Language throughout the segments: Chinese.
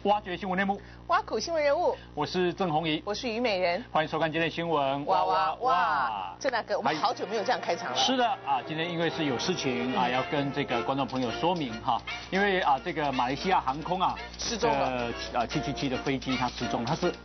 挖掘新闻内幕， 挖苦新闻人物。 我是郑弘仪， 我是虞美人。 欢迎收看今天的新闻。 哇哇哇！郑大哥，我们好久没有这样开场了。 是的啊，今天因为是有事情啊，要跟这个观众朋友说明哈，因为啊，这个马来西亚航空啊失踪了 ，777的飞机它失踪，它是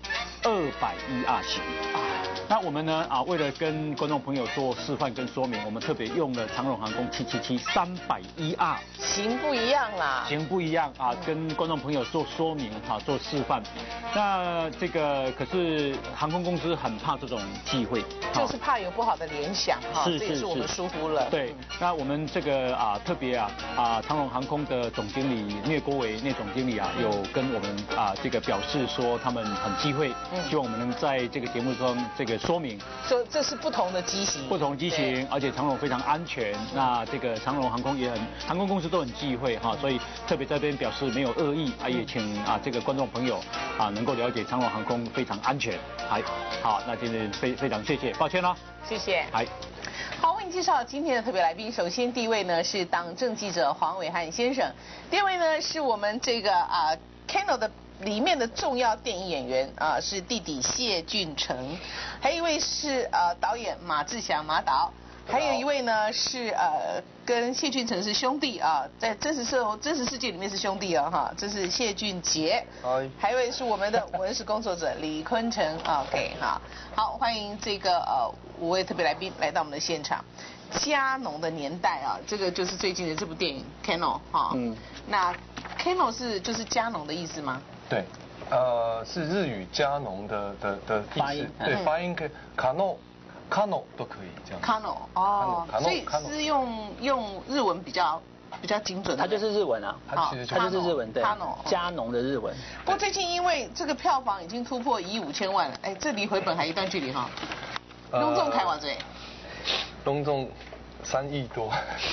210R型。那我们呢啊，为了跟观众朋友做示范跟说明，我们特别用了长荣航空777 310R， 型不一样啦， 型不一样啊，跟观众朋友做说明哈，做示范。那这个可是航空公司很怕这种忌讳， 就是怕有不好的联想哈，这也是我们疏忽了。 对，那我们这个啊特别长荣航空的总经理聂国伟聂总经理啊，有跟我们这个表示说他们很忌讳，希望我们能在这个节目中这个说明， 说这是不同的机型， 不同机型，而且长荣非常安全。那这个长荣航空也很，航空公司都很忌讳哈，所以特别在这边表示没有恶意啊，也请这个观众朋友能够了解长荣航空非常安全。好，那今天非常谢谢，抱歉了， 谢谢。好，为你介绍今天的特别来宾。首先第一位呢是党政记者黄伟汉先生，第二位呢是我们这个Kano 的里面的重要电影演员是弟弟谢俊成，还有一位是导演马志祥马导，还有一位呢是跟谢俊成是兄弟在真实世界里面是兄弟哈，这是谢俊杰，还有一位是我们的文史工作者李坤城，OK 好，欢迎这个5位特别来宾来到我们的现场。加农的年代这个就是最近的这部电影 Kano 那 Kano 就是加农的意思吗？ 对，是日语加农的意思，对，发音可以Kano 都可以这样。 Kano 所以是用日文比较精准的。 它就是日文啊，它就是日文，对。加农的日文。 不过最近因为这个票房已经突破1亿5千万了，这离回本还一段距离哈。隆重开瓦嘴。 隆重3亿多。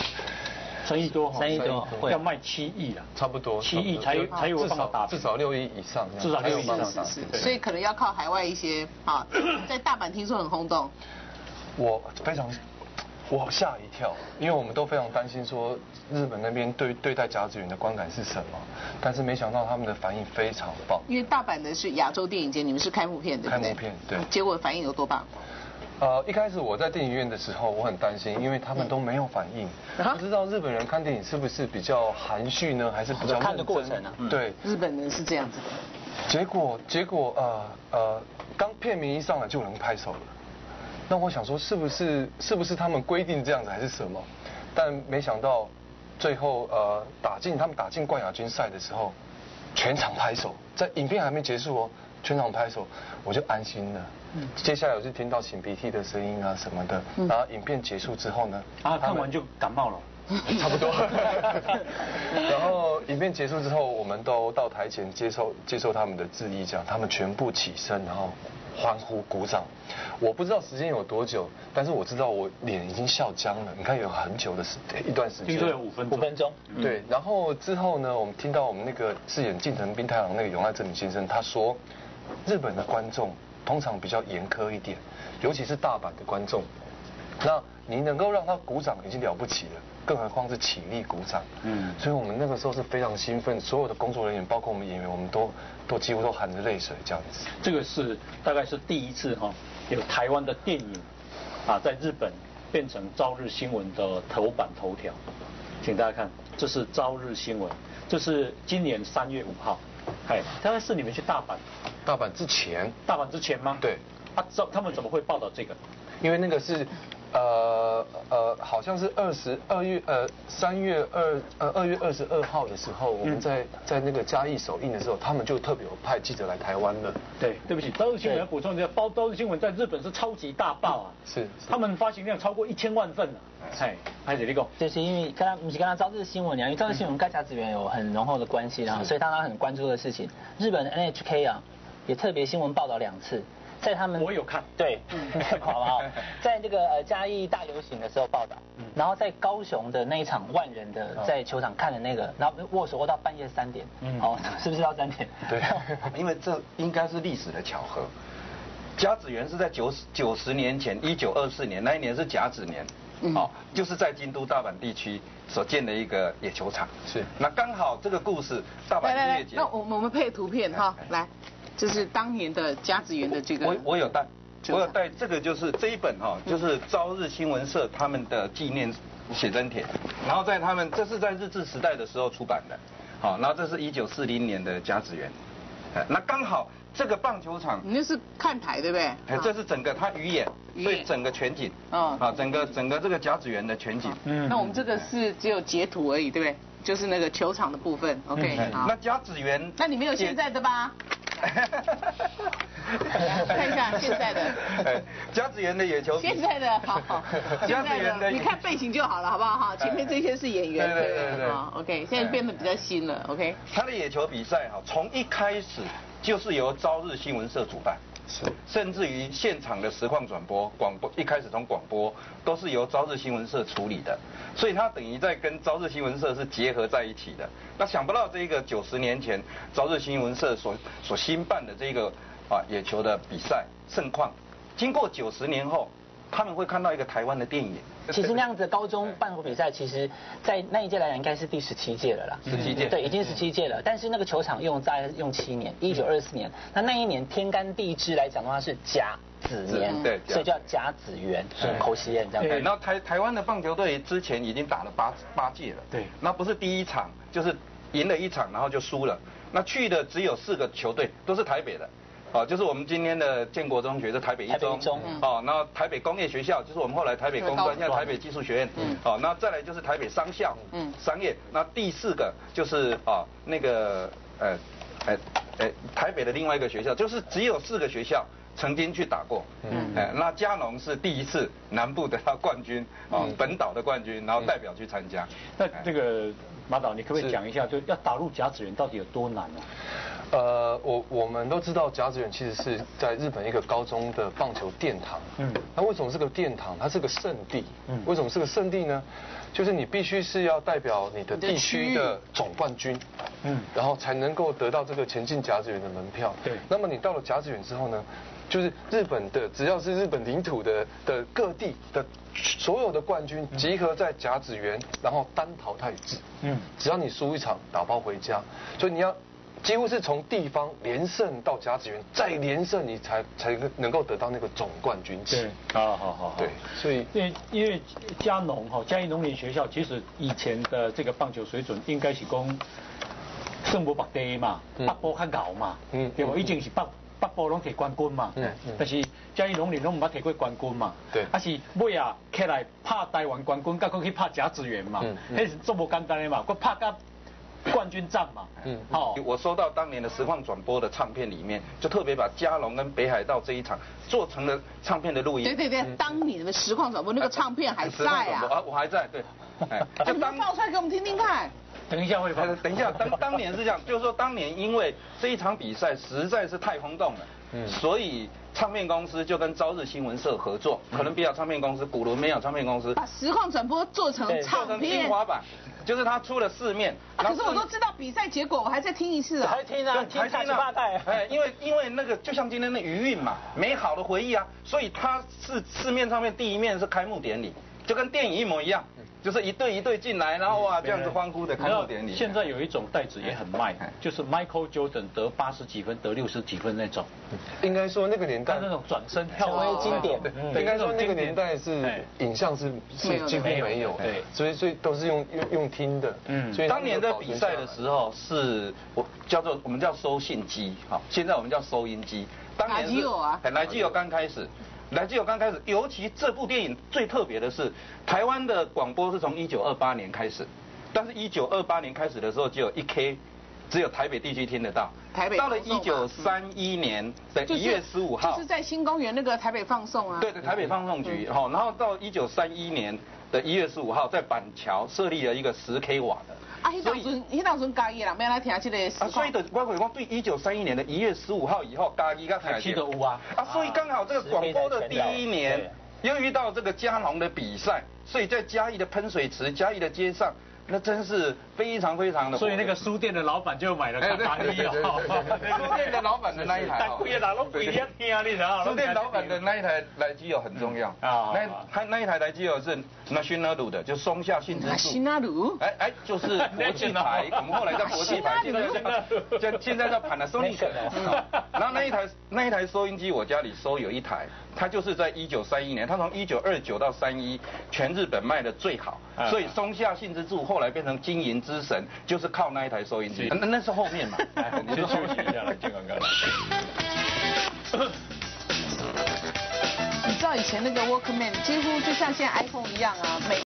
3亿多，要卖7亿了， 差不多 7亿才有办法打， 至少6亿以上， 至少6亿以上， 所以可能要靠海外一些在大阪听说很轰动。 我吓一跳，因为我们都非常担心说日本那边对待甲子园的观感是什么，但是没想到他们的反应非常棒。因为大阪的是亚洲电影节，你们是开幕片对不对？ 开幕片对。 结果反应有多棒？ 一开始我在电影院的时候，我很担心，因为他们都没有反应。不知道日本人看电影是不是比较含蓄呢，还是比较看的过程啊？ 对，日本人是这样子的。 结果刚片名一上来就能拍手了。那我想说是不是他们规定这样子还是什么？但没想到最后他们打进冠亚军赛的时候，全场拍手，在影片还没结束全场拍手，我就安心了。接下来我就听到擤鼻涕的声音什么的，然后影片结束之后呢， 看完就感冒了， 差不多。然后影片结束之后，我们都到台前接受他们的致意，这样他们全部起身，然后欢呼鼓掌。我不知道时间有多久，但是我知道我脸已经笑僵了。你看有很久的一段时间， 听说有5分钟。 对，然后之后呢，我们听到我们那个饰演近藤兵太郎那个永濑正美先生，他说，日本的观众通常比较严苛一点，尤其是大阪的观众。那你能够让他鼓掌已经了不起了，更何况是起立鼓掌。所以我们那个时候是非常兴奋，所有的工作人员，包括我们演员，我们都几乎都含着泪水这样子。 这个是大概是第一次有台湾的电影在日本变成朝日新闻的头版头条，请大家看，这是朝日新闻，这是今年3月5号。大概是你们去大阪之前吗？对。他们怎么会报道这个？ 因为那个是好像是2月22号的时候，我们在那个嘉义首映的时候，他们就特别有派记者来台湾了。 对不起，朝日新闻要补充一下，朝日新闻在日本是超级大报是他们发行量超过1000万份拍谁立功？ 就是因为不是跟他朝日新闻因为朝日新闻跟甲子园有很浓厚的关系所以他很关注的事情。日本 NHK 也特别新闻报道2次。在他们我有看， 对，好不好？在那个嘉义大游行的时候报道，然后在高雄的那一场万人的在球场看的那个，然后握手握到半夜3点，是不是要3点？ 对，因为这应该是历史的巧合。甲子园是在90年前，1924年那一年是甲子年， 就是在京都大阪地区所建的一个野球场。 是。 那刚好这个故事，大阪音乐节。 那我们配图片哈，来，这是当年的甲子园的这个。 我有带，这个就是这一本哈，就是朝日新闻社他们的纪念写真帖，然后这是在日治时代的时候出版的，好，然后这是1940年的甲子园，那刚好这个棒球场， 你那是看台对不对？ 这是整个它鱼眼，所以整个全景，整个这个甲子园的全景。 那我们这个是只有截图而已，对不对？就是那个球场的部分 ，OK， 好。 那甲子园， 那你没有现在的吧？看一下现在的。 甲子园的野球。 现在的好， 甲子园的， 你看背景就好了，好不好？哈，前面这些是演员。 对。 OK， 现在变得比较新了 ，OK。 他的野球比赛哈，从一开始就是由朝日新闻社主办。甚至于现场的实况转播、广播，一开始从广播都是由朝日新闻社处理的，所以它等于在跟朝日新闻社是结合在一起的。那想不到这个90年前朝日新闻社所新办的这个野球的比赛盛况，经过90年后，他们会看到一个台湾的电影。 其实那样子的高中办过比赛，其实在那一届来讲应该是第17届了啦。 17届。 对，已经17届了。但是那个球场大概用7年，1924年。那一年天干地支来讲的话是甲子年， 对， 所以叫甲子园，口西宴这样。 然后台湾的棒球队之前已经打了八届了。 对。 那不是第一场，就是赢了1场，然后就输了。那去的只有4个球队，都是台北的。就是我们今天的建国中学是台北一中，然后台北工业学校就是我们后来台北工专，现在台北技术学院，那再来就是台北商校，商业，那第4个就是那个台北的另外一个学校，就是只有4个学校曾经去打过，那嘉农是第1次南部得到冠军，本岛的冠军，然后代表去参加。 那这个马导，你可不可以讲一下，就要打入甲子园到底有多难呢？ 我们都知道甲子园其实是在日本一个高中的棒球殿堂。那为什么是个殿堂？它是个圣地。为什么是个圣地呢？就是你必须是要代表你的地区的总冠军，然后才能够得到这个前进甲子园的门票。 对。 那么你到了甲子园之后呢，就是日本的只要是日本领土的各地的所有的冠军集合在甲子园，然后单淘汰制。只要你输1场，打包回家。所以你要。几乎是从地方连胜到甲子园，再连胜你才能够得到那个总冠军旗。 对，好。 对，所以因为嘉义农联学校其实以前的这个棒球水准应该是讲胜无北地嘛，北部较牛嘛，对不？以前是北部拢摕冠军嘛，但是嘉义农联拢唔捌摕过冠军嘛， 对， 是尾啊起来拍台湾冠军，再去拍甲子园嘛，迄是做无简单的嘛，佮拍甲冠军战嘛， 我收到当年的实况转播的唱片里面，就特别把嘉农跟北海道这一场做成了唱片的录音。 对，当年的实况转播那个唱片还在啊。 我还在，对。 你们放出来给我们听听看。 等一下会放。 等一下，当年是这样，就是说当年因为这一场比赛实在是太轰动了，所以唱片公司就跟朝日新闻社合作，可伦比亚唱片公司、古伦美亚唱片公司把实况转播做成唱片精华版。就是他出了4面， 可是我都知道比赛结果，我还在听一次啊。 还听啊，听7、8代。 因为那个就像今天的余韵嘛，美好的回忆啊，所以它是4面唱片，第1面是开幕典礼，就跟电影一模一样，就是一队一队进来，然后哇这样子欢呼的开幕典礼。 现在有一种袋子也很卖，就是 Michael Jordan 得80几分、得60几分那种。 应该说那个年代那种转身跳跃经典。 应该说那个年代是影像是几乎没有，对，所以都是用听的。 所以当年在比赛的时候是我们叫收信机，现在我们叫收音机。当年是来基友刚开始。尤其这部电影最特别的是，台湾的广播是从1928年开始，但是1928年开始的时候只有1K， 只有台北地区听得到。到了1931年的1月15号， 就是在新公园那个台北放送啊。 对，台北放送局。然后到1931年的1月15号，在板桥设立了一个10K 瓦的。 那当阵嘉义人要来听这个实况。 所以我讲对1931年的1月15号以后，嘉义才听得有啊。 所以刚好这个广播的第1年又遇到这个嘉农的比赛，所以在嘉义的喷水池、嘉义的街上， 那真是非常非常的。 所以那个书店的老板就买了卡达利哦。 书店的老板的那一台， 但贵人都不一样听你的。 书店老板的那一台莱基友很重要啊，那一台莱基友是 National 的，就松下幸之助。 National？ 就是国际牌，我们后来叫国际牌，现在叫 Panasonic。然后那一台收音机，我家里收有一台，它就是在1931年，它从1929到31，全日本卖的最好，所以松下幸之助后来变成金银之神，就是靠那一台收音机。那是后面嘛， 你就休息一下来，健康哥。 你知道以前那个 Walkman 几乎就像现在 iPhone 一样啊，每